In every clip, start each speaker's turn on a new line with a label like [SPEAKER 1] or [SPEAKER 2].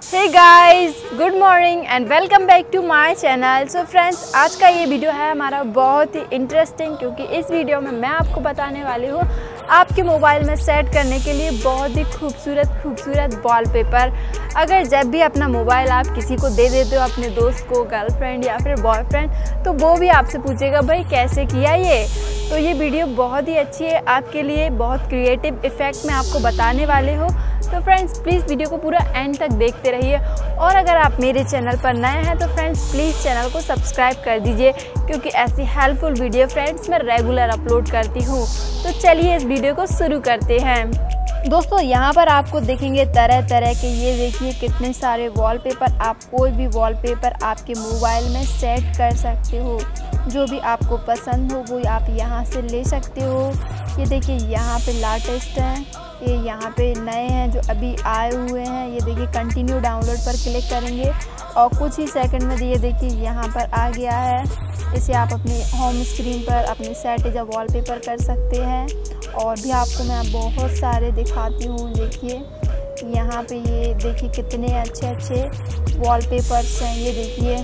[SPEAKER 1] Hey guys, good morning and welcome back to my channel. So friends, आज का ये video है हमारा बहुत ही इंटरेस्टिंग, क्योंकि इस वीडियो में मैं आपको बताने वाली हूँ आपके मोबाइल में सेट करने के लिए बहुत ही खूबसूरत वॉलपेपर। अगर जब भी अपना मोबाइल आप किसी को दे देते हो, अपने दोस्त को, गर्लफ्रेंड या फिर बॉयफ्रेंड, तो वो भी आपसे पूछेगा भाई कैसे किया ये। तो ये वीडियो बहुत ही अच्छी है आपके लिए, बहुत क्रिएटिव इफ़ेक्ट में आपको बताने वाले हो। तो फ्रेंड्स, प्लीज़ वीडियो को पूरा एंड तक देखते रहिए। और अगर आप मेरे चैनल पर नए हैं तो फ्रेंड्स प्लीज़ चैनल को सब्सक्राइब कर दीजिए, क्योंकि ऐसी हेल्पफुल वीडियो फ्रेंड्स मैं रेगुलर अपलोड करती हूँ। तो चलिए इस वीडियो को शुरू करते हैं। दोस्तों, यहाँ पर आपको देखेंगे तरह तरह के, ये देखिए कितने सारे वॉलपेपर। आप कोई भी वॉलपेपर आपके मोबाइल में सेट कर सकते हो, जो भी आपको पसंद हो वो आप यहाँ से ले सकते हो। ये देखिए यहाँ पे लेटेस्ट हैं, ये यहाँ पे नए हैं जो अभी आए हुए हैं। ये देखिए कंटिन्यू डाउनलोड पर क्लिक करेंगे और कुछ ही सेकंड में ये देखिए यहाँ पर आ गया है। इसे आप अपने होम स्क्रीन पर अपने सेट एज वॉलपेपर कर सकते हैं। और भी आपको मैं बहुत सारे दिखाती हूँ। देखिए यहाँ पे ये देखिए कितने अच्छे वॉलपेपर्स हैं। ये देखिए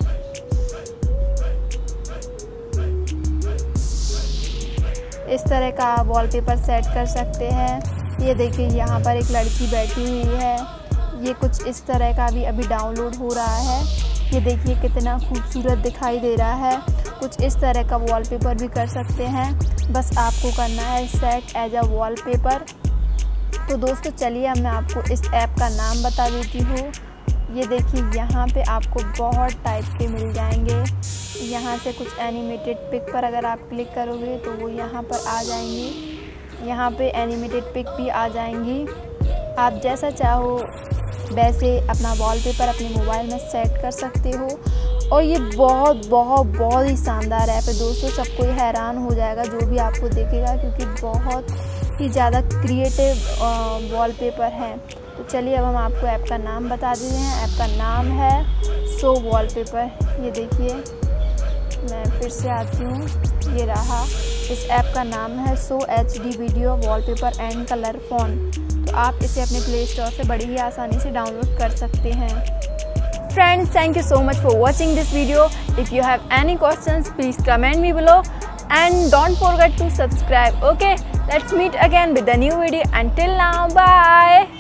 [SPEAKER 1] इस तरह का वॉलपेपर सेट कर सकते हैं। ये देखिए यहाँ पर एक लड़की बैठी हुई है, ये कुछ इस तरह का भी अभी डाउनलोड हो रहा है। ये देखिए कितना खूबसूरत दिखाई दे रहा है। कुछ इस तरह का वॉलपेपर भी कर सकते हैं, बस आपको करना है सेट एज अ वॉलपेपर। तो दोस्तों चलिए अब मैं आपको इस ऐप का नाम बता देती हूँ। ये देखिए यहाँ पे आपको बहुत टाइप के मिल जाएंगे। यहाँ से कुछ एनिमेटेड पिक पर अगर आप क्लिक करोगे तो वो यहाँ पर आ जाएंगी। यहाँ पे एनिमेटेड पिक भी आ जाएंगी। आप जैसा चाहो वैसे अपना वॉलपेपर अपने मोबाइल में सेट कर सकते हो। और ये बहुत ही शानदार ऐप है दोस्तों। सबको हैरान हो जाएगा जो भी आपको देखेगा, क्योंकि बहुत ही ज़्यादा क्रिएटिव वॉलपेपर हैं। तो चलिए अब हम आपको ऐप का नाम बता देते हैं। ऐप का नाम है सो वॉलपेपर। ये देखिए मैं फिर से आती हूँ, ये रहा। इस ऐप का नाम है so HD video wallpaper and colour phone. तो आप इसे अपने प्ले स्टोर से बड़ी ही आसानी से डाउनलोड कर सकते हैं। Friends, thank you so much for watching this video. If you have any questions, please comment me below and don't forget to subscribe. Okay, let's meet again with a new video. Until now, bye.